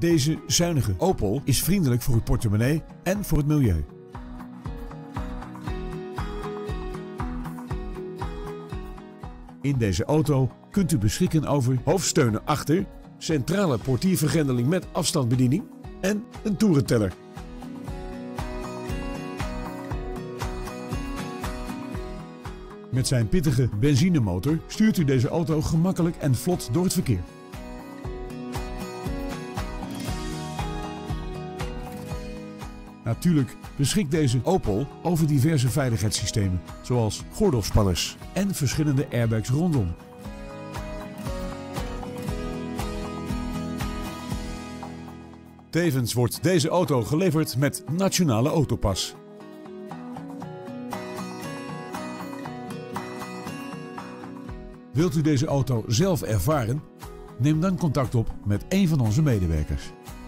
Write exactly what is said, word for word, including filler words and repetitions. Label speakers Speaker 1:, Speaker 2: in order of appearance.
Speaker 1: Deze zuinige Opel is vriendelijk voor uw portemonnee en voor het milieu. In deze auto kunt u beschikken over hoofdsteunen achter, centrale portiervergrendeling met afstandsbediening en een toerenteller. Met zijn pittige benzinemotor stuurt u deze auto gemakkelijk en vlot door het verkeer. Natuurlijk beschikt deze Opel over diverse veiligheidssystemen, zoals gordelspanners en verschillende airbags rondom. Tevens wordt deze auto geleverd met Nationale Autopas. Wilt u deze auto zelf ervaren? Neem dan contact op met een van onze medewerkers.